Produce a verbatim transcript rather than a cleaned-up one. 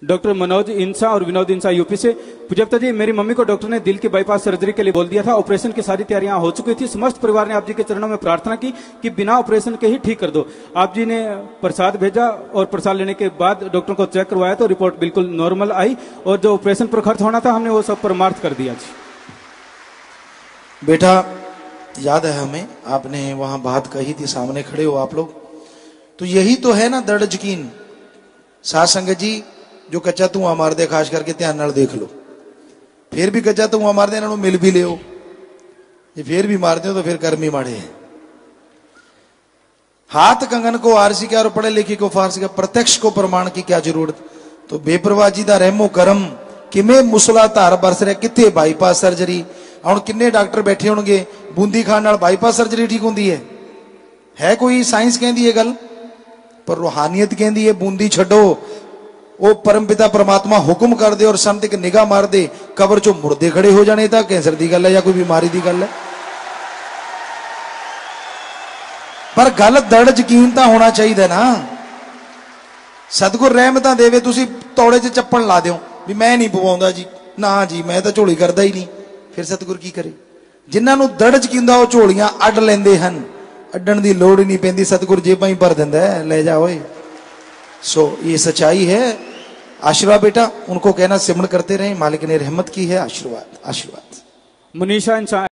Doctor Manoj इंसा और विनोद इंसा UP से। पूज्यता जी, मेरी मम्मी को डॉक्टर ने दिल की बाईपास सर्जरी के लिए बोल दिया था। ऑपरेशन की सारी तैयारियां हो चुकी थी। समस्त परिवार ने आप जी के चरणों में प्रार्थना की कि बिना ऑपरेशन के ही ठीक कर दो। आप जी ने प्रसाद भेजा और प्रसाद लेने के बाद डॉक्टर को चेक करवाया तो रिपोर्ट बिल्कुल नॉर्मल आई और जो ऑपरेशन पर खर्च होना था हमने वो सब परमार्थ कर दिया जी। बेटा याद है हमें, आपने वहां बात कही थी, सामने खड़े हो आप लोग, तो यही तो है ना दृढ़ यकीन। साध संगत जी, जो कच्चा धुआं मार दे खास करके ध्यान नाल देख लो, फिर भी कच्चा धुआं मार दे, इन्हों मिल भी लियो, ये फिर भी मारते हो तो फिर कर्मी माड़े हैं। हाथ कंगन को आरसी क्या और पढ़े लिखे को फारसी का, प्रत्यक्ष को प्रमाण की क्या जरूरत। तो बेपरवाजी दा रहमो करम किमें मुसला धार बरस रहा, कितने बाईपास सर्जरी। हम किन्ने डॉक्टर बैठे होंगे बूंदी खान नाल बाईपास सर्जरी ठीक होंगी है? है कोई साइंस कहती है गल, पर रूहानियत कहती है बूंदी छड्डो, वो परम पिता परमात्मा हुक्म कर दे और संत एक निगाह मार दे, कबर चो मुर्दे खड़े हो जाने, तो कैंसर की गल है या कोई बीमारी की गल है। पर गल दृढ़ यकीन तो होना चाहिए ना। सतगुर रहमतां देवे, तुसी तौड़े च चप्पल ला दो भी मैं नहीं पवाउंदा जी, ना जी मैं तो झोली करदा ही नहीं, फिर सतगुर की करे। जिन्होंने दृढ़ यकीन दा वो झोलियां अड लेंदे हन, अड्डण की लोड़ ही नहीं पैंदी, सतगुर जेबां ही भर दिंदा है, ले जा ओए। सो ये सच्चाई है। आशीर्वाद बेटा, उनको कहना सिमरण करते रहे, मालिक ने रहमत की है। आशीर्वाद आशीर्वाद। मनीषा इंसान